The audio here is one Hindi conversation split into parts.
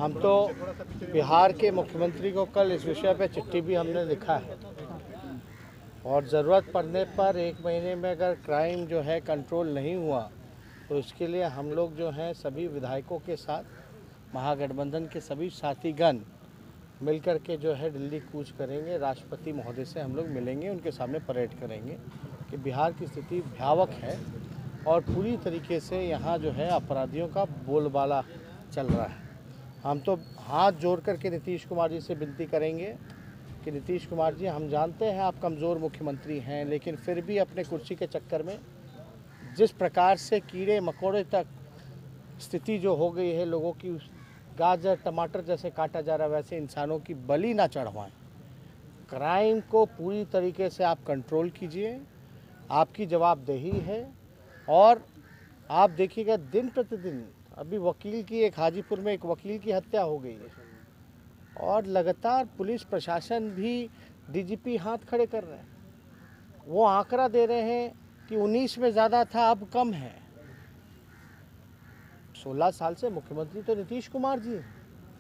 हम तो बिहार के मुख्यमंत्री को कल इस विषय पे चिट्ठी भी हमने लिखा है और ज़रूरत पड़ने पर 1 महीने में अगर क्राइम जो है कंट्रोल नहीं हुआ तो इसके लिए हम लोग जो हैं सभी विधायकों के साथ महागठबंधन के सभी साथीगण मिलकर के जो है दिल्ली कूच करेंगे। राष्ट्रपति महोदय से हम लोग मिलेंगे, उनके सामने परेड करेंगे कि बिहार की स्थिति भयावह है और पूरी तरीके से यहाँ जो है अपराधियों का बोलबाला चल रहा है। हम तो हाथ जोड़ करके नीतीश कुमार जी से विनती करेंगे कि नीतीश कुमार जी, हम जानते हैं आप कमज़ोर मुख्यमंत्री हैं, लेकिन फिर भी अपने कुर्सी के चक्कर में जिस प्रकार से कीड़े मकोड़े तक स्थिति जो हो गई है, लोगों की गाजर टमाटर जैसे काटा जा रहा है, वैसे इंसानों की बलि ना चढ़वाएं। क्राइम को पूरी तरीके से आप कंट्रोल कीजिए, आपकी जवाबदेही है। और आप देखिएगा दिन प्रतिदिन, अभी वकील की हाजीपुर में एक वकील की हत्या हो गई है और लगातार पुलिस प्रशासन भी डीजीपी हाथ खड़े कर रहे हैं। वो आंकड़ा दे रहे हैं कि 19 में ज़्यादा था, अब कम है। 16 साल से मुख्यमंत्री तो नीतीश कुमार जी हैं।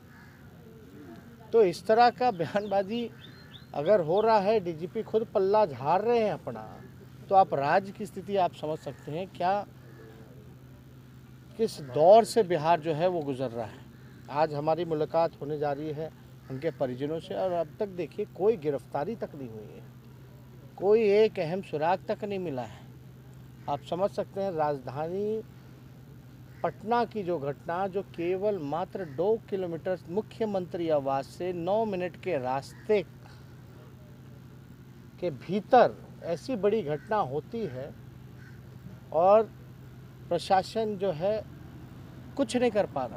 तो इस तरह का बयानबाजी अगर हो रहा है, डीजीपी खुद पल्ला झाड़ रहे हैं अपना, तो आप राज्य की स्थिति आप समझ सकते हैं क्या किस दौर से बिहार जो है वो गुजर रहा है। आज हमारी मुलाकात होने जा रही है उनके परिजनों से और अब तक देखिए कोई गिरफ्तारी तक नहीं हुई है, कोई एक अहम सुराग तक नहीं मिला है। आप समझ सकते हैं राजधानी पटना की जो घटना, जो केवल मात्र 2 किलोमीटर मुख्यमंत्री आवास से 9 मिनट के रास्ते के भीतर ऐसी बड़ी घटना होती है और प्रशासन जो है कुछ नहीं कर पा रहा।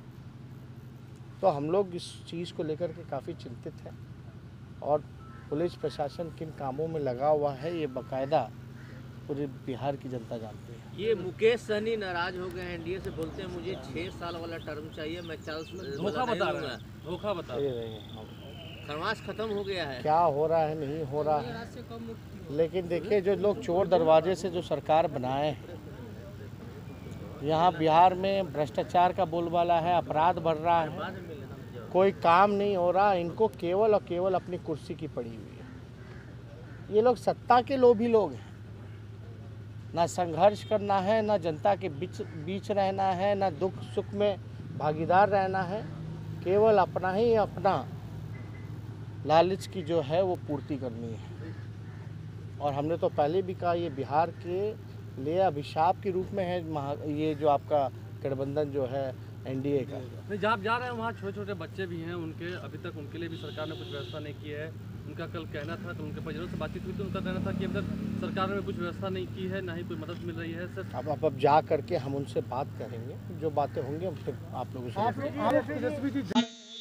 तो हम लोग इस चीज़ को लेकर के काफ़ी चिंतित हैं और पुलिस प्रशासन किन कामों में लगा हुआ है ये बाकायदा पूरे बिहार की जनता जानती है। ये मुकेश सहनी नाराज हो गए हैं एनडीए से, बोलते हैं मुझे 6 साल वाला टर्म चाहिए, मैं 40 में धोखा बता रहा है। धोखा बता खरमास खत्म हो गया है। क्या हो रहा है नहीं हो रहा है, लेकिन देखिए जो लोग चोर दरवाजे से जो सरकार बनाए हैं, यहाँ बिहार में भ्रष्टाचार का बोलबाला है, अपराध बढ़ रहा है, कोई काम नहीं हो रहा, इनको केवल और केवल अपनी कुर्सी की पड़ी हुई है। ये लोग सत्ता के लोभी लोग हैं, ना संघर्ष करना है, ना जनता के बीच रहना है, ना दुख सुख में भागीदार रहना है, केवल अपना ही अपना लालच की जो है वो पूर्ति करनी है। और हमने तो पहले भी कहा ये बिहार के लिए अभिशाप के रूप में है ये जो आपका गठबंधन जो है एनडीए का। नहीं, जहाँ आप जा रहे हैं वहाँ छोटे छोटे बच्चे भी हैं, उनके अभी तक उनके लिए भी सरकार ने कुछ व्यवस्था नहीं की है। उनका कल कहना था, तो उनके परिजनों से बातचीत हुई तो उनका कहना था कि अभी तक सरकार ने कुछ व्यवस्था नहीं की है, ना ही कोई मदद मिल रही है सर। अब जा करके हम उनसे बात करेंगे, जो बातें होंगी हम फिर आप लोगों से।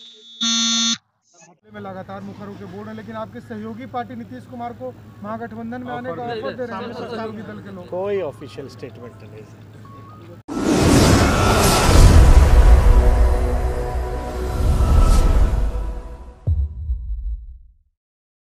में लगातार मुखर होकर बोल रहे हैं, लेकिन आपके सहयोगी पार्टी नीतीश कुमार को महागठबंधन में आने का ऑफर दे रहे हैं सहयोगी दल के लोग। कोई ऑफिशियल स्टेटमेंट नहीं है।